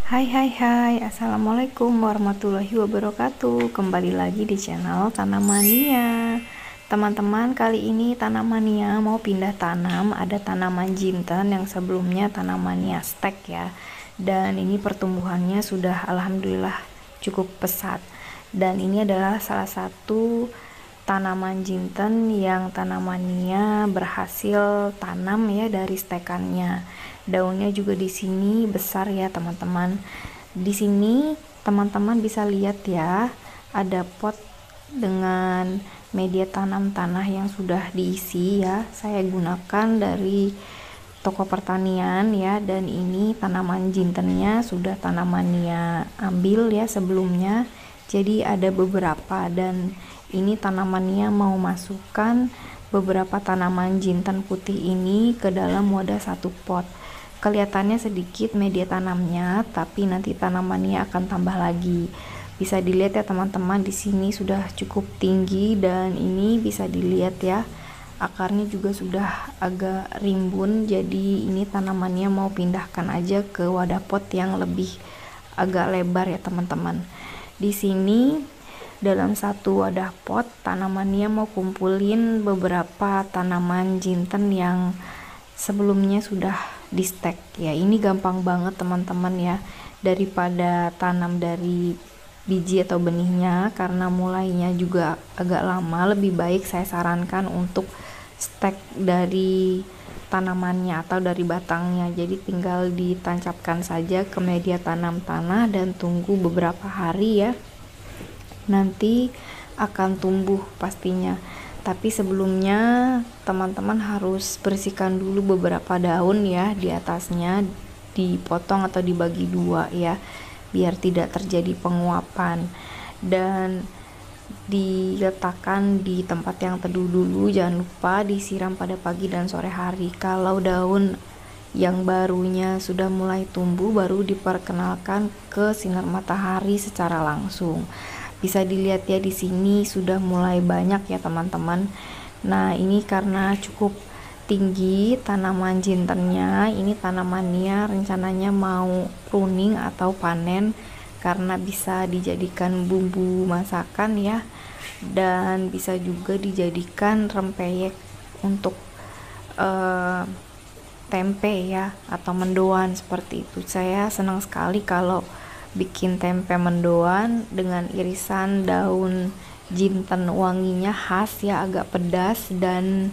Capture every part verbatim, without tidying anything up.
Hai hai hai, Assalamualaikum warahmatullahi wabarakatuh. Kembali lagi di channel Tanamania. Teman-teman, kali ini Tanamania mau pindah tanam. Ada tanaman jinten yang sebelumnya Tanamania stek ya. Dan ini pertumbuhannya sudah alhamdulillah cukup pesat. Dan ini adalah salah satu tanaman jinten yang Tanamania berhasil tanam ya dari stekannya. Daunnya juga di sini besar ya teman-teman. Di sini teman-teman bisa lihat ya, ada pot dengan media tanam tanah yang sudah diisi ya. Saya gunakan dari toko pertanian ya, dan ini tanaman jintennya sudah Tanamania ambil ya sebelumnya. Jadi ada beberapa, dan ini tanamannya mau masukkan beberapa tanaman jinten putih ini ke dalam wadah satu pot. Kelihatannya sedikit media tanamnya, tapi nanti tanamannya akan tambah lagi. Bisa dilihat ya teman-teman, di sini sudah cukup tinggi, dan ini bisa dilihat ya, akarnya juga sudah agak rimbun. Jadi ini tanamannya mau pindahkan aja ke wadah pot yang lebih agak lebar ya teman-teman. Di sini dalam satu wadah pot tanamannya mau kumpulin beberapa tanaman jinten yang sebelumnya sudah di stek ya. Ini gampang banget teman-teman ya, daripada tanam dari biji atau benihnya, karena mulainya juga agak lama. Lebih baik saya sarankan untuk stek dari tanamannya atau dari batangnya. Jadi tinggal ditancapkan saja ke media tanam tanah dan tunggu beberapa hari ya, nanti akan tumbuh pastinya. Tapi sebelumnya teman-teman harus bersihkan dulu beberapa daun ya di atasnya, dipotong atau dibagi dua ya, biar tidak terjadi penguapan. Dan diletakkan di tempat yang teduh dulu, jangan lupa disiram pada pagi dan sore hari. Kalau daun yang barunya sudah mulai tumbuh, baru diperkenalkan ke sinar matahari secara langsung. Bisa dilihat ya, di sini sudah mulai banyak ya teman-teman. Nah, ini karena cukup tinggi tanaman jintennya, ini tanamannya rencananya mau pruning atau panen karena bisa dijadikan bumbu masakan ya, dan bisa juga dijadikan rempeyek untuk uh, tempe ya, atau mendoan seperti itu. Saya senang sekali kalau bikin tempe mendoan dengan irisan daun jinten. Wanginya khas ya, agak pedas dan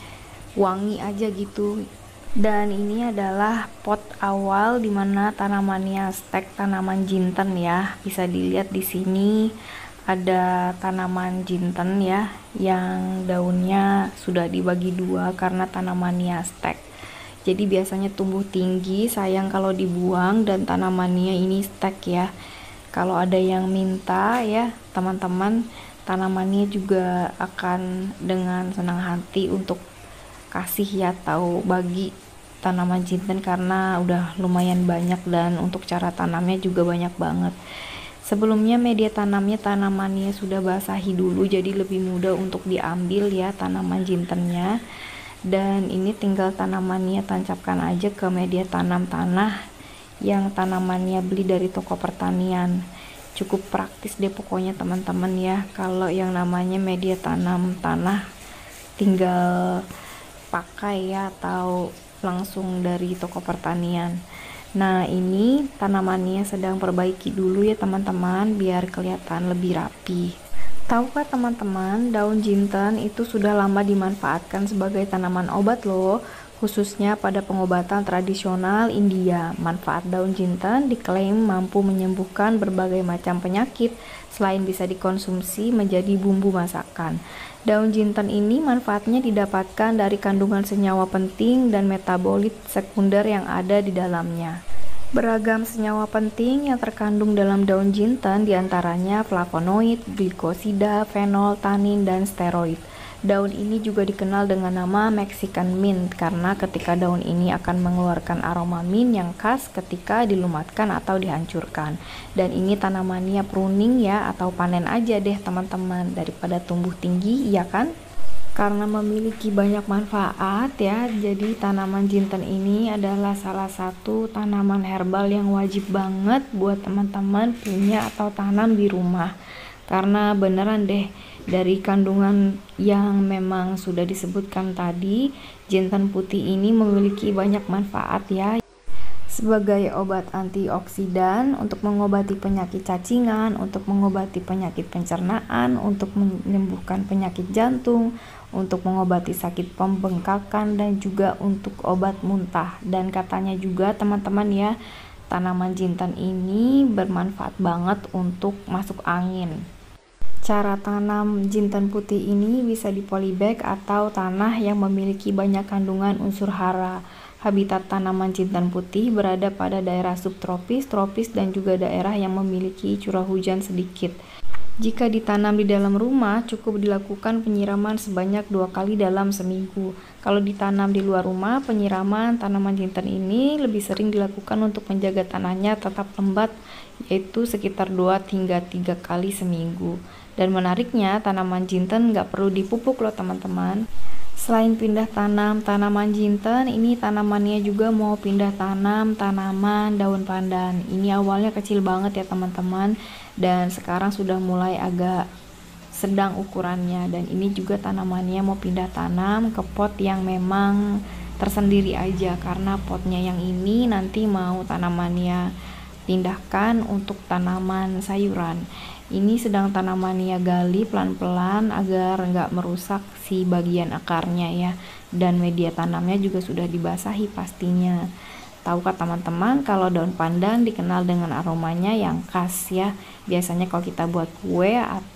wangi aja gitu. Dan ini adalah pot awal dimana tanamannya stek tanaman jinten ya. Bisa dilihat di sini ada tanaman jinten ya, yang daunnya sudah dibagi dua karena tanamannya stek. Jadi biasanya tumbuh tinggi, sayang kalau dibuang, dan tanamannya ini stek ya. Kalau ada yang minta ya teman-teman, tanamannya juga akan dengan senang hati untuk kasih ya, atau bagi tanaman jinten, karena udah lumayan banyak dan untuk cara tanamnya juga banyak banget. Sebelumnya media tanamnya tanamannya sudah basahi dulu, jadi lebih mudah untuk diambil ya tanaman jintennya. Dan ini tinggal tanamannya tancapkan aja ke media tanam tanah yang tanamannya beli dari toko pertanian. Cukup praktis deh pokoknya teman-teman ya, kalau yang namanya media tanam tanah tinggal pakai ya, atau langsung dari toko pertanian. Nah, ini tanamannya sedang perbaiki dulu ya teman-teman, biar kelihatan lebih rapi. Tahukah teman-teman, daun jinten itu sudah lama dimanfaatkan sebagai tanaman obat loh, khususnya pada pengobatan tradisional India. Manfaat daun jinten diklaim mampu menyembuhkan berbagai macam penyakit, selain bisa dikonsumsi menjadi bumbu masakan. Daun jinten ini manfaatnya didapatkan dari kandungan senyawa penting dan metabolit sekunder yang ada di dalamnya. Beragam senyawa penting yang terkandung dalam daun jinten, diantaranya flavonoid, glikosida, fenol, tanin, dan steroid. Daun ini juga dikenal dengan nama Mexican mint karena ketika daun ini akan mengeluarkan aroma mint yang khas ketika dilumatkan atau dihancurkan. Dan ini tanamannya pruning ya, atau panen aja deh teman-teman, daripada tumbuh tinggi, iya kan? Karena memiliki banyak manfaat ya, jadi tanaman jinten ini adalah salah satu tanaman herbal yang wajib banget buat teman-teman punya atau tanam di rumah. Karena beneran deh, dari kandungan yang memang sudah disebutkan tadi, jinten putih ini memiliki banyak manfaat ya, sebagai obat antioksidan, untuk mengobati penyakit cacingan, untuk mengobati penyakit pencernaan, untuk menyembuhkan penyakit jantung, untuk mengobati sakit pembengkakan, dan juga untuk obat muntah. Dan katanya juga teman-teman ya, tanaman jinten ini bermanfaat banget untuk masuk angin. Cara tanam jinten putih ini bisa di polybag atau tanah yang memiliki banyak kandungan unsur hara. Habitat tanaman jinten putih berada pada daerah subtropis, tropis, dan juga daerah yang memiliki curah hujan sedikit. Jika ditanam di dalam rumah, cukup dilakukan penyiraman sebanyak dua kali dalam seminggu. Kalau ditanam di luar rumah, penyiraman tanaman jinten ini lebih sering dilakukan untuk menjaga tanahnya tetap lembab, yaitu sekitar dua hingga tiga kali seminggu. Dan menariknya, tanaman jinten nggak perlu dipupuk loh teman-teman. Selain pindah tanam tanaman jinten, ini tanamannya juga mau pindah tanam tanaman daun pandan. Ini awalnya kecil banget ya teman-teman, dan sekarang sudah mulai agak sedang ukurannya. Dan ini juga tanamannya mau pindah tanam ke pot yang memang tersendiri aja, karena potnya yang ini nanti mau tanamannya pindahkan untuk tanaman sayuran. Ini sedang tanamannya gali pelan-pelan agar nggak merusak si bagian akarnya ya, dan media tanamnya juga sudah dibasahi pastinya. Tahukah teman-teman kalau daun pandan dikenal dengan aromanya yang khas ya. Biasanya kalau kita buat kue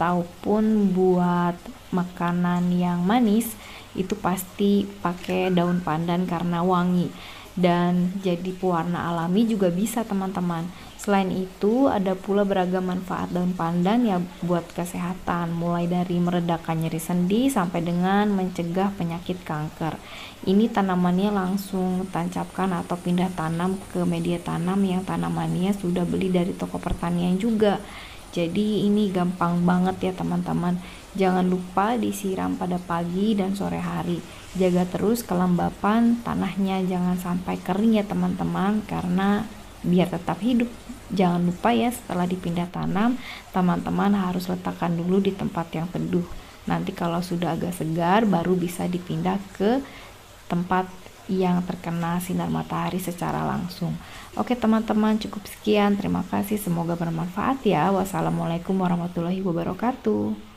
ataupun buat makanan yang manis, itu pasti pakai daun pandan karena wangi, dan jadi pewarna alami juga bisa teman-teman. Selain itu, ada pula beragam manfaat daun pandan ya buat kesehatan, mulai dari meredakan nyeri sendi sampai dengan mencegah penyakit kanker. Ini tanamannya langsung tancapkan atau pindah tanam ke media tanam yang tanamannya sudah beli dari toko pertanian juga. Jadi ini gampang banget ya teman-teman. Jangan lupa disiram pada pagi dan sore hari. Jaga terus kelembapan tanahnya, jangan sampai kering ya teman-teman, karena biar tetap hidup. Jangan lupa ya, setelah dipindah tanam, teman-teman harus letakkan dulu di tempat yang teduh. Nanti kalau sudah agak segar, baru bisa dipindah ke tempat yang terkena sinar matahari secara langsung. Oke teman-teman, cukup sekian. Terima kasih, semoga bermanfaat ya. Wassalamualaikum warahmatullahi wabarakatuh.